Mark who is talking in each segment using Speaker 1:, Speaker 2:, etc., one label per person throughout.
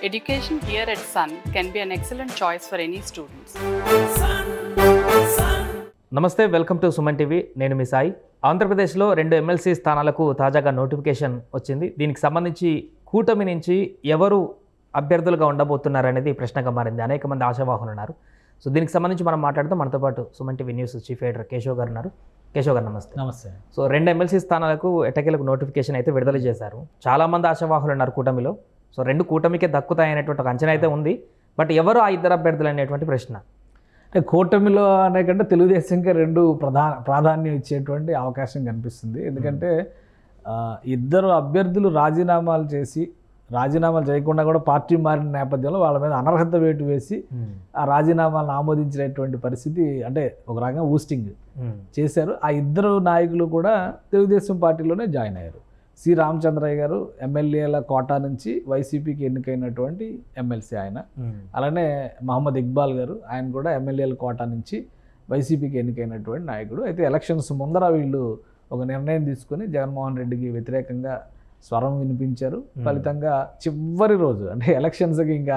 Speaker 1: Education here at Sun can be an excellent choice for any students.
Speaker 2: నమస్తే, welcome to Suman TV. నేను మీ సాయి. ఆంధ్రప్రదేశ్లో 2 MLC స్థానాలకు తాజాగా నోటిఫికేషన్ వచ్చింది. దీనికి సంబంధించి కూటమి నుంచి ఎవరు అభ్యర్థులుగా ఉండబోతున్నారనేది ప్రశ్నగా మారింది. అనేక మంది ఆశావాహులు ఉన్నారు. సో దీనికి సంబంధించి మనం మాట్లాడుతూ మనతో పాటు Suman TV news chief editor Keshav గారు ఉన్నారు. కేశవ్ గారు నమస్తే.
Speaker 3: నమస్తే.
Speaker 2: సో 2 ఎమ్మెల్సీ స్థానాలకు ఎట్టకేలకు నోటిఫికేషన్ అయితే విడుదల చేశారు. చాలామంది ఆశావాహులు ఉన్నారు కూటమిలో. సో 2 కూటమికే దక్కుతాయనేటువంటి ఒక అంచనా అయితే ఉంది. బట్ ఎవరు ఆ 2 అభ్యర్థులు అనేటువంటి ప్రశ్న.
Speaker 3: అంటే కూటమిలో అనే కంటే తెలుగుదేశంకి 2 ప్రాధాన్యం ఇచ్చేటువంటి అవకాశం కనిపిస్తుంది. ఎందుకంటే ఇద్దరు అభ్యర్థులు రాజీనామాలు చేయకుండా కూడా పార్టీ మారిన నేపథ్యంలో వాళ్ళ మీద అనర్హత వేటు వేసి ఆ రాజీనామాలను ఆమోదించినటువంటి పరిస్థితి, అంటే ఒక రకంగా ఊస్టింగ్ చేశారు. ఆ ఇద్దరు నాయకులు కూడా తెలుగుదేశం పార్టీలోనే జాయిన్ అయ్యారు. సి రామచంద్రయ్య గారు ఎమ్మెల్యేల కోటా నుంచి వైసీపీకి ఎన్నికైనటువంటి ఎమ్మెల్సీ ఆయన. అలానే మహమ్మద్ ఇక్బాల్ గారు, ఆయన కూడా ఎమ్మెల్యేల కోటా నుంచి వైసీపీకి ఎన్నికైనటువంటి నాయకుడు. అయితే ఎలక్షన్స్ ముందర వీళ్ళు ఒక నిర్ణయం తీసుకొని జగన్మోహన్ రెడ్డికి వ్యతిరేకంగా స్వరం వినిపించారు. ఫలితంగా చివరి రోజు, అంటే ఎలక్షన్స్కి ఇంకా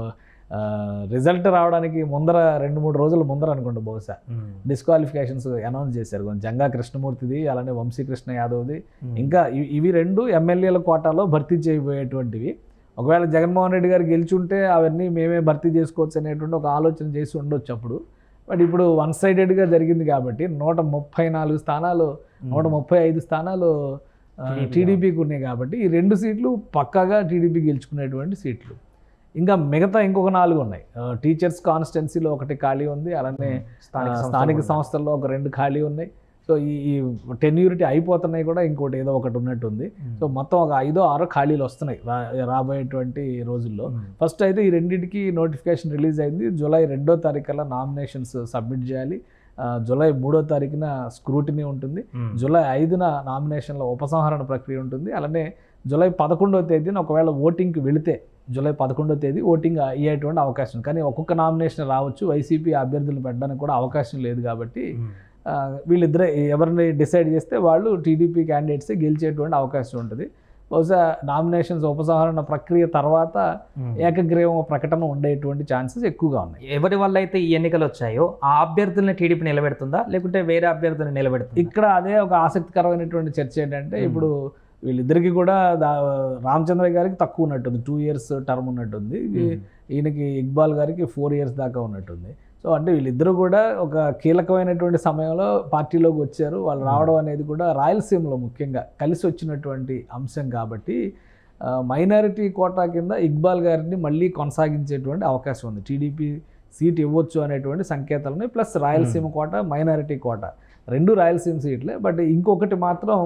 Speaker 3: రిజల్ట్ రావడానికి ముందర 2-3 రోజుల ముందర అనుకోండి బహుశా, డిస్క్వాలిఫికేషన్స్ అనౌన్స్ చేశారు. జంగా కృష్ణమూర్తిది, అలానే వంశీకృష్ణ యాదవ్ది. ఇంకా ఇవి 2 ఎమ్మెల్యేల కోటాలో భర్తీ చేయబోయేటువంటివి. ఒకవేళ జగన్మోహన్ రెడ్డి గారు గెలిచుంటే అవన్నీ మేమే భర్తీ చేసుకోవచ్చు అనేటువంటి ఒక ఆలోచన చేసి ఉండొచ్చు అప్పుడు. బట్ ఇప్పుడు వన్ సైడెడ్గా జరిగింది కాబట్టి 134 స్థానాలు, 135 స్థానాలు టీడీపీకి ఉన్నాయి. కాబట్టి ఈ 2 సీట్లు పక్కాగా టీడీపీ గెలుచుకునేటువంటి సీట్లు. ఇంకా మిగతా ఇంకొక 4 ఉన్నాయి. టీచర్స్ కాన్స్టిట్యున్సీలో 1 ఖాళీ ఉంది. అలానే స్థానిక సంస్థల్లో ఒక 2 ఖాళీ ఉన్నాయి. సో ఈ టెన్యూరిటీ అయిపోతున్నాయి కూడా, ఇంకోటి ఏదో ఒకటి ఉన్నట్టుంది. సో మొత్తం ఒక 5-6 ఖాళీలు వస్తున్నాయి రాబోయేటువంటి రోజుల్లో. ఫస్ట్ అయితే ఈ రెండింటికి నోటిఫికేషన్ రిలీజ్ అయింది. జూలై 2వ తారీఖున నామినేషన్స్ సబ్మిట్ చేయాలి. జూలై 3వ తారీఖున స్క్రూటినీ ఉంటుంది. జూలై 5న నామినేషన్ల ఉపసంహరణ ప్రక్రియ ఉంటుంది. అలానే జూలై 11వ తేదీన ఒకవేళ ఓటింగ్కి వెళితే జూలై 11వ తేదీ ఓటింగ్ అయ్యేటువంటి అవకాశం, కానీ ఒక్కొక్క నామినేషన్ రావచ్చు. వైసీపీ అభ్యర్థులు పెట్టడానికి కూడా అవకాశం లేదు. కాబట్టి వీళ్ళిద్దరే ఎవరిని డిసైడ్ చేస్తే వాళ్ళు టీడీపీ క్యాండిడేట్స్ గెలిచేటువంటి అవకాశం ఉంటుంది. బహుశా నామినేషన్స్ ఉపసంహరణ ప్రక్రియ తర్వాత ఏకగ్రీవం ప్రకటన ఉండేటువంటి ఛాన్సెస్ ఎక్కువగా ఉన్నాయి.
Speaker 2: ఎవరి వల్ల అయితే ఈ ఎన్నికలు వచ్చాయో ఆ అభ్యర్థుల్ని టీడీపీ నిలబెడుతుందా, లేకుంటే వేరే అభ్యర్థులను నిలబెడుతుంది?
Speaker 3: ఇక్కడ అదే ఒక ఆసక్తికరమైనటువంటి చర్చ ఏంటంటే, ఇప్పుడు వీళ్ళిద్దరికి కూడా రామచంద్రయ్య గారికి తక్కువ ఉన్నట్టుంది, 2 years టర్మ్ ఉన్నట్టుంది. ఈయనకి ఇక్బాల్ గారికి 4 years దాకా ఉన్నట్టుంది. సో అంటే వీళ్ళిద్దరూ కూడా ఒక కీలకమైనటువంటి సమయంలో పార్టీలోకి వచ్చారు. వాళ్ళు రావడం అనేది కూడా రాయలసీమలో ముఖ్యంగా కలిసి వచ్చినటువంటి అంశం. కాబట్టి మైనారిటీ కోటా కింద ఇక్బాల్ గారిని మళ్ళీ కొనసాగించేటువంటి అవకాశం ఉంది. టీడీపీ సీట్ ఇవ్వచ్చు అనేటువంటి సంకేతాలని, plus Rayalaseema quota, minority quota 2 Rayalaseema సీట్లే. బట్ ఇంకొకటి మాత్రం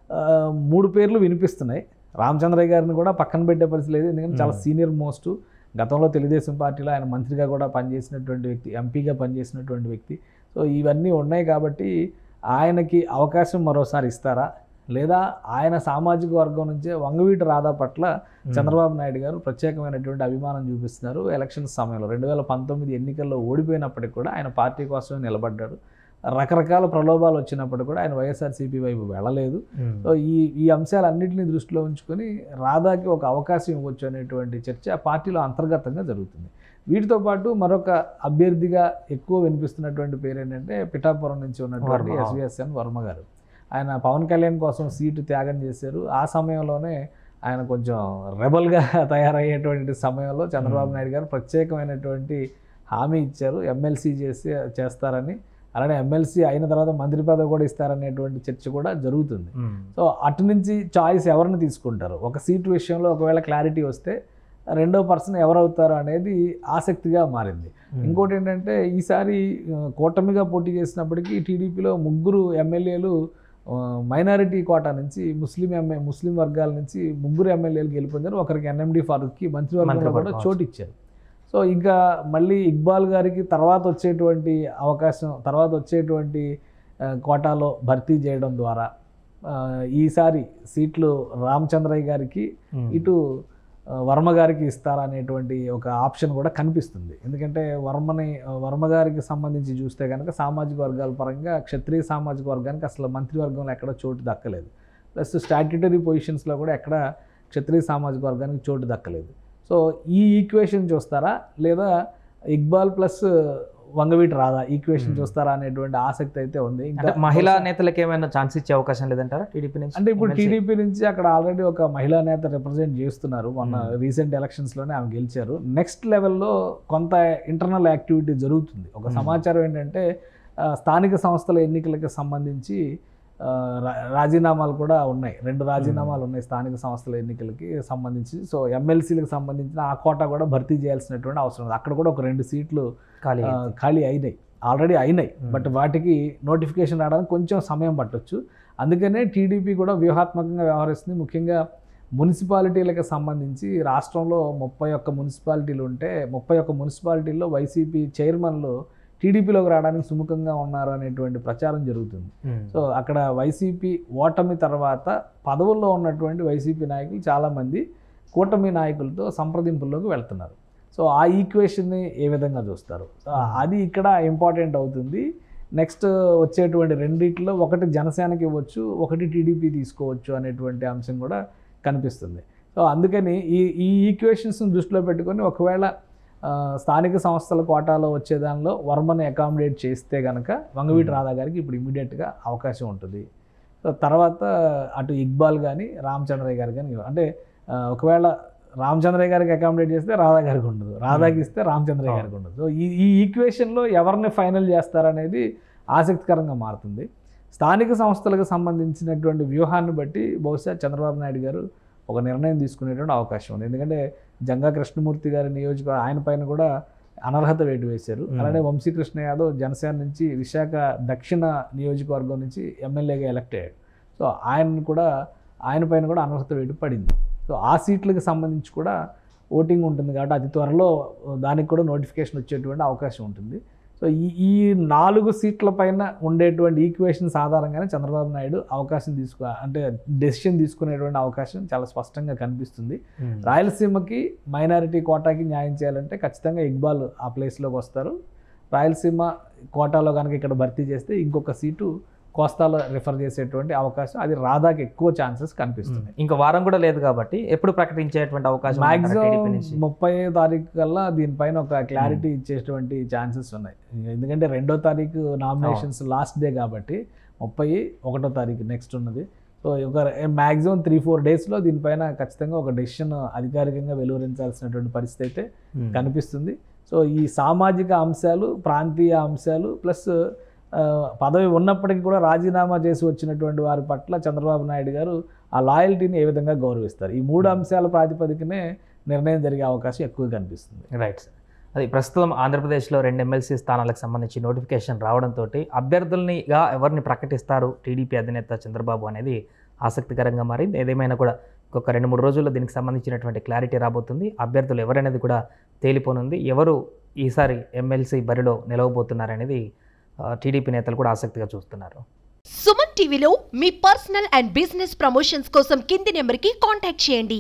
Speaker 3: 3 పేర్లు వినిపిస్తున్నాయి. రామచంద్రయ్య గారిని కూడా పక్కన పెట్టే పరిస్థితి లేదు. ఎందుకంటే చాలా సీనియర్ మోస్ట్, గతంలో తెలుగుదేశం పార్టీలో ఆయన మంత్రిగా కూడా పనిచేసినటువంటి వ్యక్తి, ఎంపీగా పనిచేసినటువంటి వ్యక్తి. సో ఇవన్నీ ఉన్నాయి. కాబట్టి ఆయనకి అవకాశం మరోసారి ఇస్తారా, లేదా ఆయన సామాజిక వర్గం నుంచే వంగవీటి రాధా పట్ల చంద్రబాబు నాయుడు గారు ప్రత్యేకమైనటువంటి అభిమానం చూపిస్తున్నారు. ఎలక్షన్స్ సమయంలో 2019 ఎన్నికల్లో ఓడిపోయినప్పటికీ కూడా ఆయన పార్టీ కోసమే నిలబడ్డాడు. రకరకాల ప్రలోభాలు వచ్చినప్పుడు కూడా ఆయన వైఎస్ఆర్సీపీ వైపు వెళ్ళలేదు. సో ఈ అంశాలన్నింటినీ దృష్టిలో ఉంచుకొని రాధాకి ఒక అవకాశం ఇవ్వచ్చు అనేటువంటి చర్చ పార్టీలో అంతర్గతంగా జరుగుతుంది. వీటితో పాటు మరొక అభ్యర్థిగా ఎక్కువ వినిపిస్తున్నటువంటి పేరు ఏంటంటే, పిఠాపురం నుంచి ఉన్నటువంటి ఎస్విఎస్ఎన్ వర్మ గారు. ఆయన పవన్ కళ్యాణ్ కోసం సీటు త్యాగం చేశారు. ఆ సమయంలోనే ఆయన కొంచెం రెబల్గా తయారయ్యేటువంటి సమయంలో చంద్రబాబు నాయుడు గారు ప్రత్యేకమైనటువంటి హామీ ఇచ్చారు, ఎమ్మెల్సీ చేస్తారని. అలానే ఎమ్మెల్సీ అయిన తర్వాత మంత్రి పదవి కూడా ఇస్తారనేటువంటి చర్చ కూడా జరుగుతుంది. సో అటు నుంచి చాయిస్ ఎవరిని తీసుకుంటారు, ఒక సీటు విషయంలో ఒకవేళ క్లారిటీ వస్తే 2వ పర్సన్ ఎవరవుతారు అనేది ఆసక్తిగా మారింది. ఇంకోటి ఏంటంటే, ఈసారి కూటమిగా పోటీ చేసినప్పటికీ టీడీపీలో 3 ఎమ్మెల్యేలు మైనారిటీ కోటా నుంచి, ముస్లిం వర్గాల నుంచి 3 ఎమ్మెల్యేలు గెలుపొందారు. ఒకరికి ఎన్ఎండి ఫారూక్కి మంత్రివర్గంలో కూడా చోటు ఇచ్చారు. సో ఇంకా మళ్ళీ ఇక్బాల్ గారికి తర్వాత వచ్చేటువంటి కోటాలో భర్తీ చేయడం ద్వారా ఈసారి సీట్లు రామచంద్రయ్య గారికి, ఇటు వర్మ గారికి ఇస్తారా అనేటువంటి ఒక ఆప్షన్ కూడా కనిపిస్తుంది. ఎందుకంటే వర్మ గారికి సంబంధించి చూస్తే కనుక సామాజిక వర్గాల పరంగా క్షత్రియ సామాజిక వర్గానికి అసలు మంత్రివర్గంలో ఎక్కడ చోటు దక్కలేదు. ప్లస్ స్టాట్యుటరీ పొజిషన్స్లో కూడా ఎక్కడ క్షత్రియ సామాజిక వర్గానికి చోటు దక్కలేదు. సో ఈ ఈక్వేషన్ చూస్తారా లేదా ఇక్బాల్ ప్లస్ వంగవీటి రాధా ఈక్వేషన్ చూస్తారా అనేటువంటి ఆసక్తి అయితే ఉంది.
Speaker 2: అంటే మహిళా నేతలకు ఏమైనా ఛాన్స్ ఇచ్చే అవకాశం లేదంటారా టీడీపీ నుంచి?
Speaker 3: అంటే ఇప్పుడు టీడీపీ నుంచి అక్కడ ఆల్రెడీ ఒక మహిళా నేత రిప్రజెంట్ చేస్తున్నారు. మొన్న రీసెంట్ ఎలక్షన్స్లోనే ఆమె గెలిచారు. నెక్స్ట్ లెవెల్లో కొంత ఇంటర్నల్ యాక్టివిటీ జరుగుతుంది. ఒక సమాచారం ఏంటంటే స్థానిక సంస్థల ఎన్నికలకు సంబంధించి రాజీనామాలు కూడా ఉన్నాయి. 2 రాజీనామాలు ఉన్నాయి స్థానిక సంస్థల ఎన్నికలకి సంబంధించి. సో ఎమ్మెల్సీలకు సంబంధించిన ఆ కోటా కూడా భర్తీ చేయాల్సినటువంటి అవసరం ఉంది. అక్కడ కూడా ఒక 2 సీట్లు ఖాళీ అయినాయి, ఆల్రెడీ అయినాయి. బట్ వాటికి నోటిఫికేషన్ రావడానికి కొంచెం సమయం పట్టొచ్చు. అందుకనే టీడీపీ కూడా వ్యూహాత్మకంగా వ్యవహరిస్తుంది. ముఖ్యంగా మున్సిపాలిటీలకు సంబంధించి రాష్ట్రంలో 31 మున్సిపాలిటీలు ఉంటే 31 మున్సిపాలిటీల్లో వైసీపీ చైర్మన్లు టీడీపీలోకి రావడానికి సుముఖంగా ఉన్నారు అనేటువంటి ప్రచారం జరుగుతుంది. సో అక్కడ వైసీపీ ఓటమి తర్వాత పదవుల్లో ఉన్నటువంటి వైసీపీ నాయకులు చాలామంది కూటమి నాయకులతో సంప్రదింపుల్లోకి వెళ్తున్నారు. సో ఆ ఈక్వేషన్ని ఏ విధంగా చూస్తారు? సో అది ఇక్కడ ఇంపార్టెంట్ అవుతుంది. నెక్స్ట్ వచ్చేటువంటి రెండిట్లో ఒకటి జనసేనకి ఇవ్వచ్చు, ఒకటి టీడీపీ తీసుకోవచ్చు అనేటువంటి అంశం కూడా కనిపిస్తుంది. సో అందుకని ఈ ఈక్వేషన్స్ని దృష్టిలో పెట్టుకొని ఒకవేళ స్థానిక సంస్థల కోటాలో వచ్చేదానిలో వర్మని అకామిడేట్ చేస్తే కనుక వంగవీటి రాధా గారికి ఇప్పుడు ఇమీడియట్గా అవకాశం ఉంటుంది. సో తర్వాత అటు ఇక్బాల్ కానీ రామచంద్రయ్య గారు కానీ, అంటే ఒకవేళ రామచంద్రయ్య గారికి అకామిడేట్ చేస్తే రాధా గారికి ఉండదు, రాధాకి ఇస్తే రామచంద్రయ్య గారికి ఉండదు. సో ఈ ఈక్వేషన్లో ఎవరిని ఫైనల్ చేస్తారనేది ఆసక్తికరంగా మారుతుంది. స్థానిక సంస్థలకు సంబంధించినటువంటి వ్యూహాన్ని బట్టి బహుశా చంద్రబాబు నాయుడు గారు ఒక నిర్ణయం తీసుకునేటువంటి అవకాశం ఉంది. ఎందుకంటే జంగా కృష్ణమూర్తి గారి నియోజకవర్గం ఆయన పైన కూడా అనర్హత వేటు వేశారు. అలానే వంశీకృష్ణ యాదవ్ జనసేన నుంచి విశాఖ దక్షిణ నియోజకవర్గం నుంచి ఎమ్మెల్యేగా ఎలక్ట్ అయ్యాడు. సో ఆయన పైన కూడా అనర్హత వేటు పడింది. సో ఆ సీట్లకు సంబంధించి కూడా ఓటింగ్ ఉంటుంది కాబట్టి అతి త్వరలో దానికి కూడా నోటిఫికేషన్ వచ్చేటువంటి అవకాశం ఉంటుంది. సో ఈ 4 సీట్ల పైన ఉండేటువంటి ఈక్వేషన్స్ ఆధారంగానే చంద్రబాబు నాయుడు అంటే డెసిషన్ తీసుకునేటువంటి అవకాశం చాలా స్పష్టంగా కనిపిస్తుంది. రాయలసీమకి మైనారిటీ కోటాకి న్యాయం చేయాలంటే ఖచ్చితంగా ఇక్బాల్ ఆ ప్లేస్లోకి వస్తారు. రాయలసీమ కోటాలో కనుక ఇక్కడ భర్తీ చేస్తే ఇంకొక సీటు కోస్తాలో రిఫర్ చేసేటువంటి అవకాశం, అది రాధాకి ఎక్కువ ఛాన్సెస్ కనిపిస్తుంది.
Speaker 2: ఇంకా వారం కూడా లేదు కాబట్టి ఎప్పుడు ప్రకటించేటువంటి అవకాశం?
Speaker 3: మ్యాక్సిమం 30వ తారీఖు కల్లా దీనిపైన ఒక క్లారిటీ ఇచ్చేటువంటి ఛాన్సెస్ ఉన్నాయి. ఎందుకంటే 2వ తారీఖు నామినేషన్స్ లాస్ట్ డే కాబట్టి 31వ తారీఖు నెక్స్ట్ ఉన్నది. సో ఒక మ్యాక్సిమం 3-4 డేస్లో దీనిపైన ఖచ్చితంగా ఒక డెసిషన్ అధికారికంగా వెలువరించాల్సినటువంటి పరిస్థితి అయితే కనిపిస్తుంది. సో ఈ సామాజిక అంశాలు, ప్రాంతీయ అంశాలు ప్లస్ పదవి ఉన్నప్పటికీ కూడా రాజీనామా చేసి వచ్చినటువంటి వారి పట్ల చంద్రబాబు నాయుడు గారు ఆ లాయల్టీని ఏ విధంగా గౌరవిస్తారు, ఈ 3 అంశాల ప్రాతిపదికనే నిర్ణయం జరిగే అవకాశం ఎక్కువ కనిపిస్తుంది.
Speaker 2: Right sir. అది ప్రస్తుతం ఆంధ్రప్రదేశ్లో 2 ఎమ్మెల్సీ స్థానాలకు సంబంధించి నోటిఫికేషన్ రావడంతో అభ్యర్థులనిగా ఎవరిని ప్రకటిస్తారు టీడీపీ అధినేత చంద్రబాబు అనేది ఆసక్తికరంగా మారింది. ఏదేమైనా కూడా ఇంకొక 2-3 రోజుల్లో దీనికి సంబంధించినటువంటి క్లారిటీ రాబోతుంది. అభ్యర్థులు ఎవరనేది కూడా తేలిపోనుంది. ఎవరు ఈసారి ఎమ్మెల్సీ బరిలో నిలవబోతున్నారనేది టీడీపీ నేతలు కూడా ఆసక్తిగా చూస్తున్నారు.
Speaker 4: సుమన్ టీవీలో మీ పర్సనల్ అండ్ బిజినెస్ ప్రమోషన్స్ కోసం కింది నెంబర్కి కాంటాక్ట్ చేయండి.